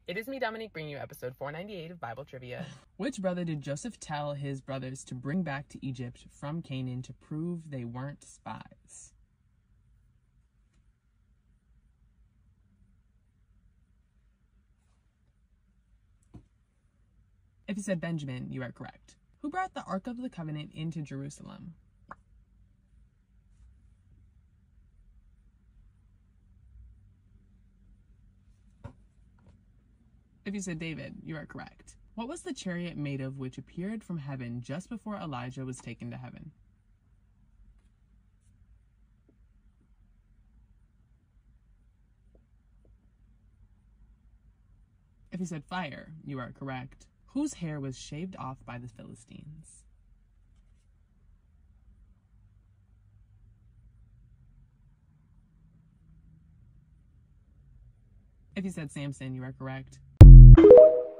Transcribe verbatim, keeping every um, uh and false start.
It is me, Dominique, bringing you episode four ninety-eight of Bible Trivia. Which brother did Joseph tell his brothers to bring back to Egypt from Canaan to prove they weren't spies? If you said Benjamin, you are correct. Who brought the Ark of the Covenant into Jerusalem? If you said David, you are correct. What was the chariot made of which appeared from heaven just before Elijah was taken to heaven? If you said fire, you are correct. Whose hair was shaved off by the Philistines? If you said Samson, you are correct.